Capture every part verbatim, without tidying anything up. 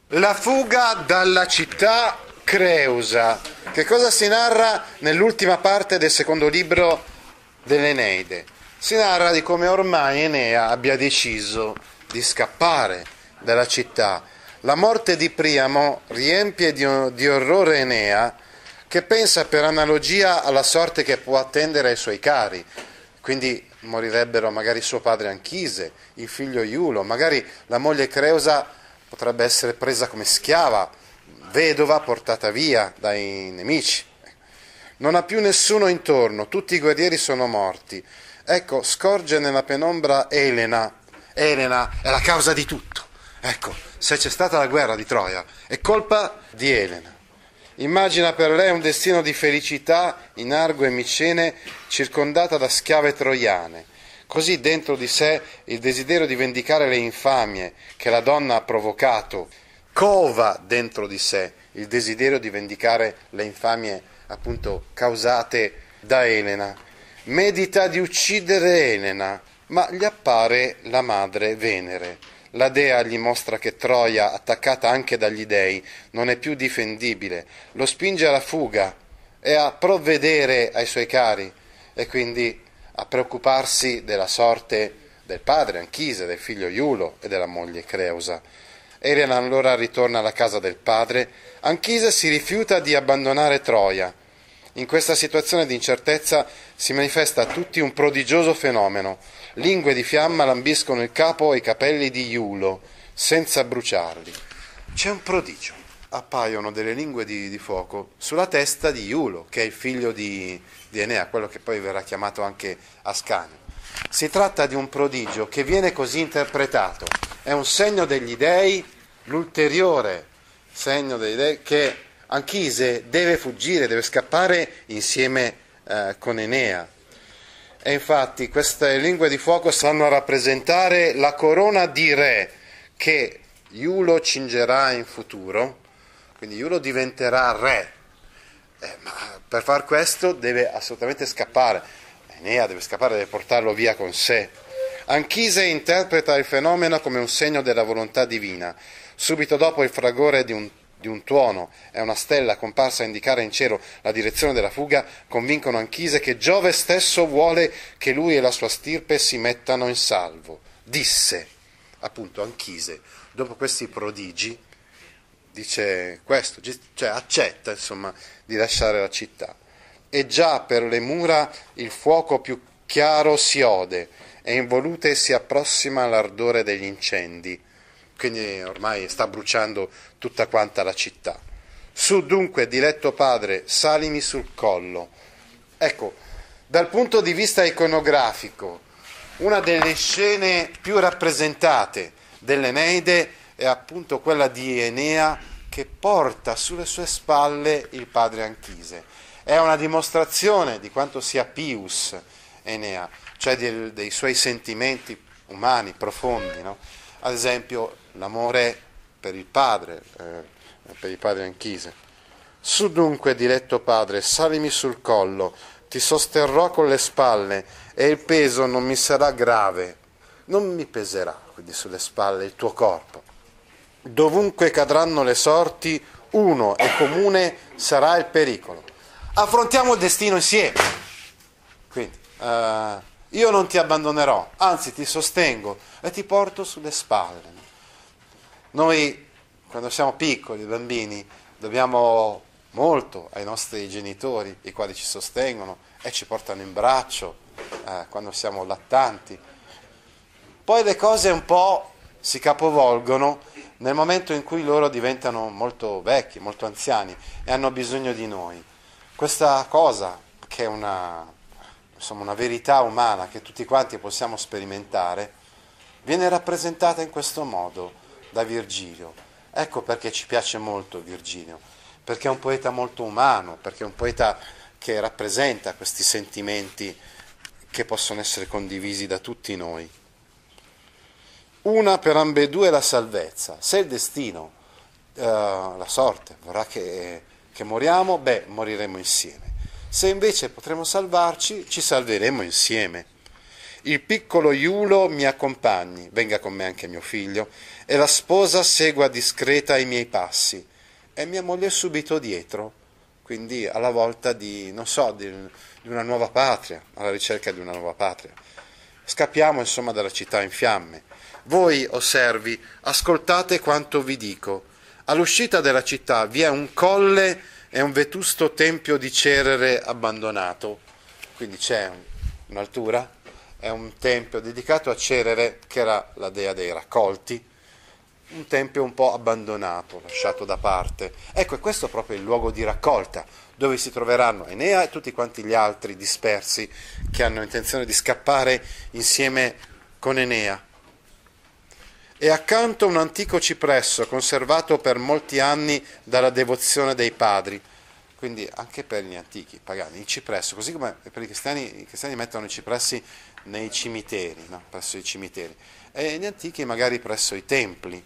La fuga dalla città Creusa. Che cosa si narra nell'ultima parte del secondo libro dell'Eneide? Si narra di come ormai Enea abbia deciso di scappare dalla città. La morte di Priamo riempie di, di orrore Enea, che pensa per analogia alla sorte che può attendere ai suoi cari. Quindi morirebbero magari suo padre Anchise, il figlio Iulo, magari la moglie Creusa potrebbe essere presa come schiava, vedova, portata via dai nemici. Non ha più nessuno intorno, tutti i guerrieri sono morti. Ecco, scorge nella penombra Elena. Elena è la causa di tutto. Ecco, se c'è stata la guerra di Troia, è colpa di Elena. Immagina per lei un destino di felicità in Argo e Micene, circondata da schiave troiane. Così dentro di sé il desiderio di vendicare le infamie che la donna ha provocato cova dentro di sé il desiderio di vendicare le infamie appunto causate da Elena. Medita di uccidere Elena, ma gli appare la madre Venere. La dea gli mostra che Troia, attaccata anche dagli dei, non è più difendibile, lo spinge alla fuga e a provvedere ai suoi cari e quindi a preoccuparsi della sorte del padre Anchise, del figlio Iulo e della moglie Creusa. Elena allora ritorna alla casa del padre. Anchise si rifiuta di abbandonare Troia. In questa situazione di incertezza si manifesta a tutti un prodigioso fenomeno. Lingue di fiamma lambiscono il capo e i capelli di Iulo, senza bruciarli. C'è un prodigio. Appaiono delle lingue di, di fuoco sulla testa di Iulo, che è il figlio di, di Enea, quello che poi verrà chiamato anche Ascanio. Si tratta di un prodigio che viene così interpretato. È un segno degli dei, l'ulteriore segno degli dei, che Anchise deve fuggire, deve scappare insieme eh, con Enea. E infatti queste lingue di fuoco stanno a rappresentare la corona di re che Iulo cingerà in futuro, quindi Iulo diventerà re, eh, ma per far questo deve assolutamente scappare, Enea deve scappare, deve portarlo via con sé. Anchise interpreta il fenomeno come un segno della volontà divina. Subito dopo il fragore di un di un tuono e una stella comparsa a indicare in cielo la direzione della fuga, convincono Anchise che Giove stesso vuole che lui e la sua stirpe si mettano in salvo. Disse, appunto, Anchise, dopo questi prodigi, dice questo, cioè accetta, insomma, di lasciare la città. E già per le mura il fuoco più chiaro si ode, e involute si approssima l'ardore degli incendi. Quindi ormai sta bruciando tutta quanta la città. Su dunque, diletto padre, salimi sul collo. Ecco, dal punto di vista iconografico, una delle scene più rappresentate dell'Eneide è appunto quella di Enea che porta sulle sue spalle il padre Anchise. È una dimostrazione di quanto sia pius Enea, cioè dei, dei suoi sentimenti umani profondi, no? Ad esempio l'amore per il padre, eh, per il padre Anchise. Su dunque, diletto padre, salimi sul collo, ti sosterrò con le spalle e il peso non mi sarà grave, non mi peserà quindi sulle spalle il tuo corpo. Dovunque cadranno le sorti, uno e comune sarà il pericolo. Affrontiamo il destino insieme. Quindi, eh, io non ti abbandonerò, anzi ti sostengo e ti porto sulle spalle. Noi, quando siamo piccoli, bambini, dobbiamo molto ai nostri genitori, i quali ci sostengono e ci portano in braccio eh, quando siamo lattanti. Poi le cose un po' si capovolgono nel momento in cui loro diventano molto vecchi, molto anziani e hanno bisogno di noi. Questa cosa, che è una, insomma, una verità umana che tutti quanti possiamo sperimentare, viene rappresentata in questo modo da Virgilio. Ecco perché ci piace molto Virgilio, perché è un poeta molto umano, perché è un poeta che rappresenta questi sentimenti che possono essere condivisi da tutti noi. Una per ambedue la salvezza. Se il destino, eh, la sorte, vorrà che, che moriamo, beh, moriremo insieme. Se invece potremo salvarci, ci salveremo insieme. il piccolo Iulo mi accompagni, venga con me anche mio figlio, e la sposa segua discreta i miei passi, e mia moglie subito dietro, quindi alla volta di, non so, di, di una nuova patria, alla ricerca di una nuova patria. Scappiamo insomma dalla città in fiamme. Voi, o servi, ascoltate quanto vi dico. All'uscita della città vi è un colle e un vetusto tempio di Cerere abbandonato, quindi c'è un, un'altura, è un tempio dedicato a Cerere, che era la dea dei raccolti, un tempio un po' abbandonato, lasciato da parte. Ecco, e questo è proprio il luogo di raccolta, dove si troveranno Enea e tutti quanti gli altri dispersi che hanno intenzione di scappare insieme con Enea. E accanto un antico cipresso conservato per molti anni dalla devozione dei padri, quindi anche per gli antichi pagani, il cipresso, così come per i cristiani, i cristiani mettono i cipressi nei cimiteri, no? Presso i cimiteri, e gli antichi magari presso i templi,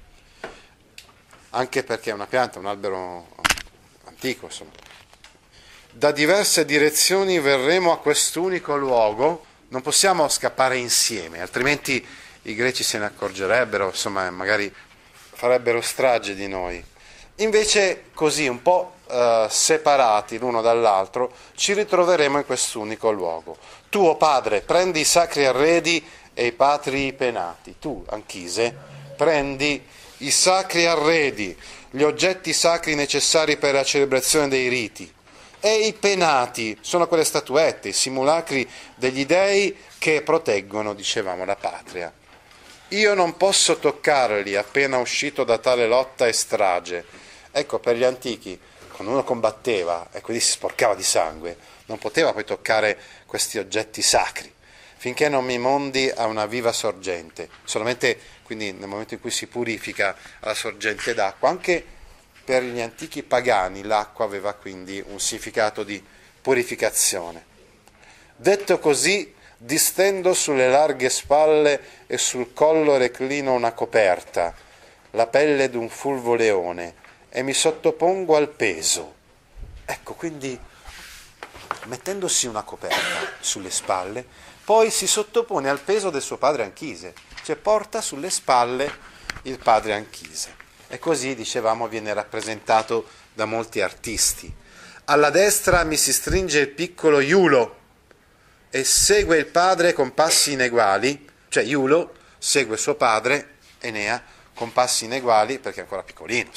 anche perché è una pianta, un albero antico, insomma. Da diverse direzioni verremo a quest'unico luogo, non possiamo scappare insieme, altrimenti i greci se ne accorgerebbero, insomma, magari farebbero strage di noi. Invece così, un po' eh, separati l'uno dall'altro, ci ritroveremo in quest'unico luogo. Tu, o padre, prendi i sacri arredi e i patrii penati. Tu, Anchise, prendi i sacri arredi, gli oggetti sacri necessari per la celebrazione dei riti. E i penati sono quelle statuette, i simulacri degli dei che proteggono, dicevamo, la patria. Io non posso toccarli appena uscito da tale lotta e strage. Ecco, per gli antichi, quando uno combatteva e quindi si sporcava di sangue, non poteva poi toccare questi oggetti sacri, finché non mi mondi a una viva sorgente. Solamente, quindi, nel momento in cui si purifica alla sorgente d'acqua. Anche per gli antichi pagani l'acqua aveva quindi un significato di purificazione. Detto così, distendo sulle larghe spalle e sul collo reclino una coperta, la pelle d'un fulvo leone, e mi sottopongo al peso. Ecco, quindi mettendosi una coperta sulle spalle, poi si sottopone al peso del suo padre Anchise, cioè porta sulle spalle il padre Anchise. E così, dicevamo, viene rappresentato da molti artisti. Alla destra mi si stringe il piccolo Iulo e segue il padre con passi ineguali, cioè Iulo segue suo padre, Enea, con passi ineguali perché è ancora piccolino.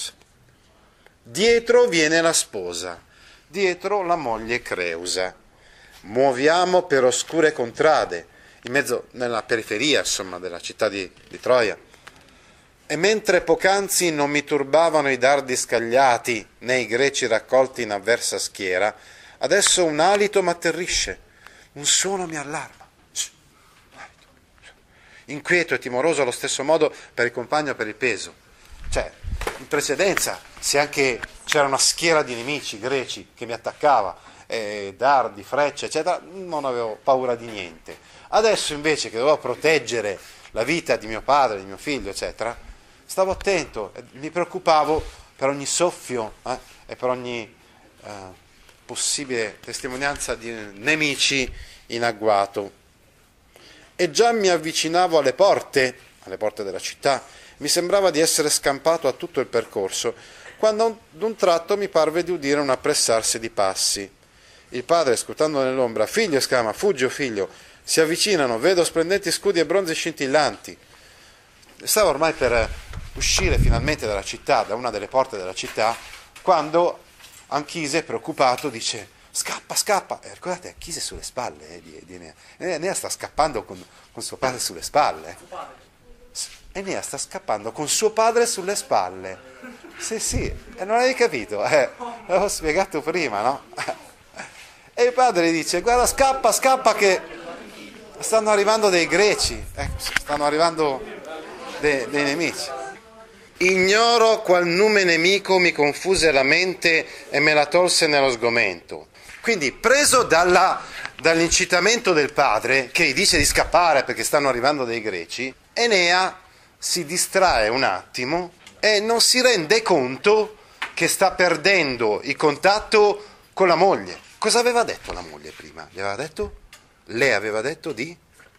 Dietro viene la sposa, dietro la moglie Creusa. Muoviamo per oscure contrade, in mezzo, nella periferia, insomma, della città di, di Troia. E mentre poc'anzi non mi turbavano i dardi scagliati né i greci raccolti in avversa schiera, adesso un alito m'atterrisce, un suono mi allarma. Inquieto e timoroso allo stesso modo per il compagno e per il peso. Cioè, in precedenza, se anche c'era una schiera di nemici greci che mi attaccava, eh, dardi, frecce, eccetera, non avevo paura di niente. Adesso invece che dovevo proteggere la vita di mio padre, di mio figlio, eccetera, stavo attento, mi preoccupavo per ogni soffio eh, e per ogni eh, possibile testimonianza di nemici in agguato. E già mi avvicinavo alle porte, alle porte della città, mi sembrava di essere scampato a tutto il percorso, quando d'un tratto mi parve di udire un appressarsi di passi. Il padre, scrutando nell'ombra, figlio, esclama, fuggi, o figlio, si avvicinano, vedo splendenti scudi e bronzi scintillanti. Stavo ormai per uscire finalmente dalla città, da una delle porte della città, quando Anchise, preoccupato, dice, scappa, scappa. E ricordate, Anchise sulle spalle eh, di, di Enea. Enea sta scappando con, con suo padre sulle spalle. Enea sta scappando con suo padre sulle spalle. Sì, sì, e non avevi capito? Eh, l'avevo spiegato prima, no? E il padre dice, guarda, scappa, scappa che stanno arrivando dei greci, eh, stanno arrivando dei, dei nemici. Ignoro qual nume nemico mi confuse la mente e me la tolse nello sgomento. Quindi, preso dalla, dall'incitamento del padre, che gli dice di scappare perché stanno arrivando dei greci, Enea si distrae un attimo e non si rende conto che sta perdendo il contatto con la moglie. Cosa aveva detto la moglie prima? Gli aveva detto? Lei aveva detto di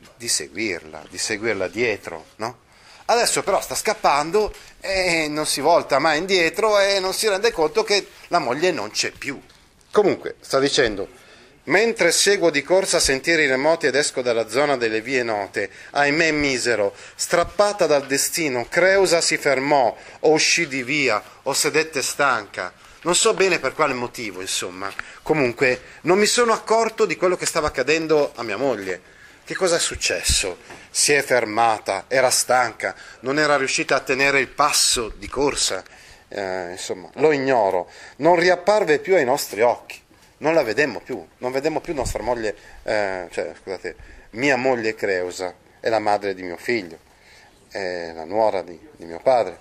di seguirla, di seguirla dietro, no? Adesso però sta scappando e non si volta mai indietro e non si rende conto che la moglie non c'è più. Comunque, sta dicendo, mentre seguo di corsa sentieri remoti ed esco dalla zona delle vie note, ahimè misero, strappata dal destino, Creusa si fermò, o uscì di via, o sedette stanca. Non so bene per quale motivo, insomma. Comunque, non mi sono accorto di quello che stava accadendo a mia moglie. Che cosa è successo? Si è fermata, era stanca, non era riuscita a tenere il passo di corsa. Eh, insomma, lo ignoro. Non riapparve più ai nostri occhi. Non la vedemmo più. Non vedemmo più nostra moglie, eh, cioè, scusate, mia moglie Creusa, è la madre di mio figlio, è la nuora di, di mio padre.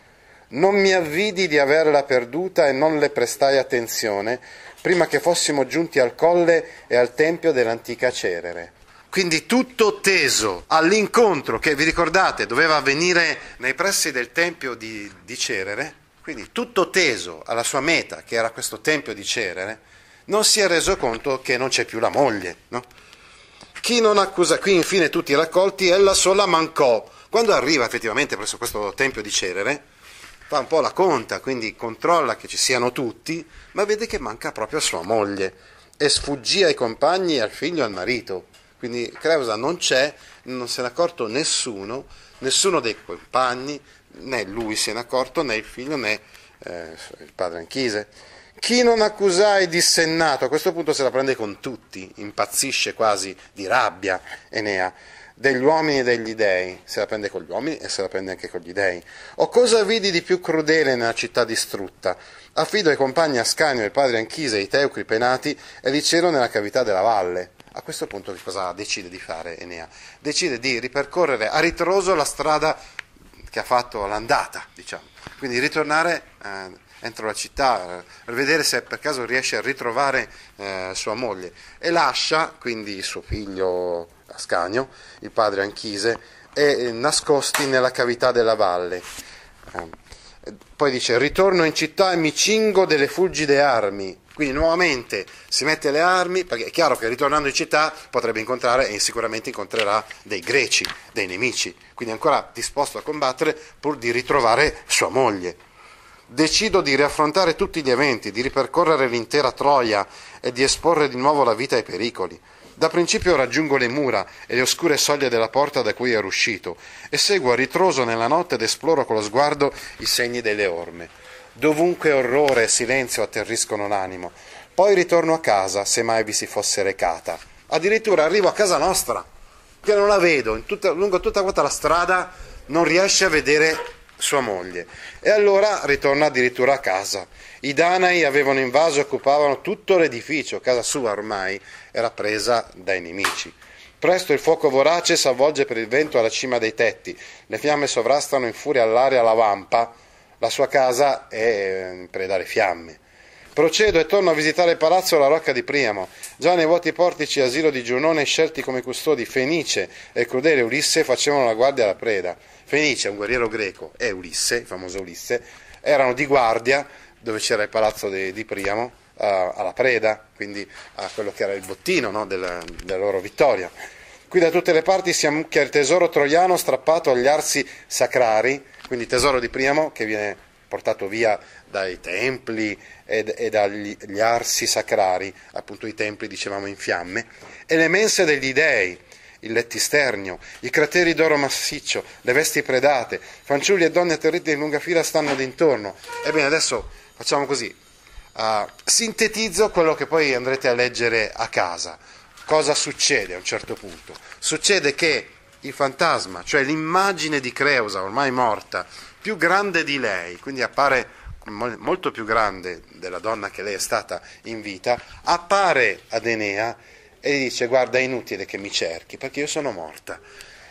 Non mi avvidi di averla perduta e non le prestai attenzione prima che fossimo giunti al colle e al tempio dell'antica Cerere. Quindi tutto teso all'incontro che, vi ricordate, doveva avvenire nei pressi del tempio di, di Cerere, quindi tutto teso alla sua meta, che era questo tempio di Cerere, non si è reso conto che non c'è più la moglie, no? Chi non accusa, qui infine tutti raccolti, ella sola mancò. Quando arriva effettivamente presso questo tempio di Cerere, fa un po' la conta, quindi controlla che ci siano tutti, ma vede che manca proprio sua moglie e sfuggì ai compagni, al figlio e al marito. Quindi Creusa non c'è, non se n'è accorto nessuno, nessuno dei compagni, né lui se n'è accorto, né il figlio, né eh, il padre Anchise. Chi non accusai dissennato, a questo punto se la prende con tutti, impazzisce quasi di rabbia Enea, degli uomini e degli dei, se la prende con gli uomini e se la prende anche con gli dei. O cosa vidi di più crudele nella città distrutta? Affido ai compagni Ascanio e il padre Anchise i teucri penati e li celo nella cavità della valle. A questo punto che cosa decide di fare Enea? Decide di ripercorrere a ritroso la strada che ha fatto l'andata, diciamo. Quindi ritornare eh, entro la città, per vedere se per caso riesce a ritrovare eh, sua moglie. E lascia quindi suo figlio Ascanio, il padre Anchise, e eh, nascosti nella cavità della valle. Eh, poi dice, ritorno in città e mi cingo delle fulgide armi. Quindi nuovamente si mette le armi, perché è chiaro che ritornando in città potrebbe incontrare e sicuramente incontrerà dei greci, dei nemici, quindi ancora disposto a combattere pur di ritrovare sua moglie. Decido di riaffrontare tutti gli eventi, di ripercorrere l'intera Troia e di esporre di nuovo la vita ai pericoli. Da principio raggiungo le mura e le oscure soglie della porta da cui ero uscito e seguo a ritroso nella notte ed esploro con lo sguardo i segni delle orme. Dovunque orrore e silenzio atterriscono l'animo. Poi ritorno a casa, se mai vi si fosse recata. Addirittura arrivo a casa nostra, che non la vedo, in tutta, lungo tutta quanta la strada non riesce a vedere sua moglie. E allora ritorna addirittura a casa. I Danai avevano invaso e occupavano tutto l'edificio, casa sua ormai era presa dai nemici. Presto il fuoco vorace s'avvolge per il vento alla cima dei tetti, le fiamme sovrastano in furia all'aria la vampa, la sua casa è in preda alle fiamme. Procedo e torno a visitare il palazzo e la rocca di Priamo. Già nei vuoti portici asilo di Giunone, scelti come custodi Fenice e il crudele Ulisse, facevano la guardia alla preda. Fenice, un guerriero greco, e Ulisse, il famoso Ulisse, erano di guardia dove c'era il palazzo di, di Priamo, uh, alla preda, quindi a quello che era il bottino, no, della, della loro vittoria. Qui da tutte le parti si ammucchia il tesoro troiano strappato agli arsi sacrari, quindi tesoro di Priamo che viene portato via dai templi e, e dagli arsi sacrari, appunto i templi dicevamo in fiamme, e le mense degli dei, il lettisternio, i crateri d'oro massiccio, le vesti predate, fanciulli e donne atterrite in lunga fila stanno d'intorno. Ebbene, adesso facciamo così, uh, sintetizzo quello che poi andrete a leggere a casa. Cosa succede a un certo punto? Succede che il fantasma, cioè l'immagine di Creusa ormai morta, più grande di lei, quindi appare molto più grande della donna che lei è stata in vita, appare ad Enea e gli dice: guarda, è inutile che mi cerchi perché io sono morta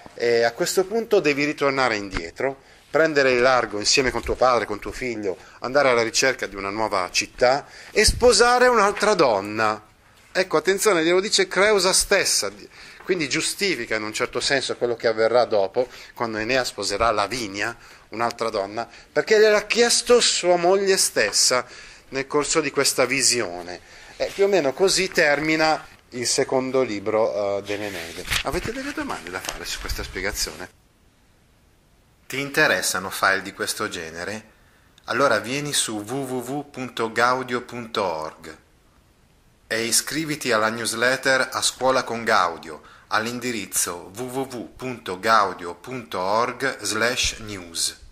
e a questo punto devi ritornare indietro, prendere il largo insieme con tuo padre, con tuo figlio, andare alla ricerca di una nuova città e sposare un'altra donna. Ecco, attenzione, glielo dice Creusa stessa, quindi giustifica in un certo senso quello che avverrà dopo, quando Enea sposerà Lavinia, un'altra donna, perché gliel'ha chiesto sua moglie stessa nel corso di questa visione. E più o meno così termina il secondo libro uh, dell'Eneide. Avete delle domande da fare su questa spiegazione? Ti interessano file di questo genere? Allora vieni su w w w punto gaudio punto org e iscriviti alla newsletter A Scuola con Gaudio all'indirizzo w w w punto gaudio punto org slash news.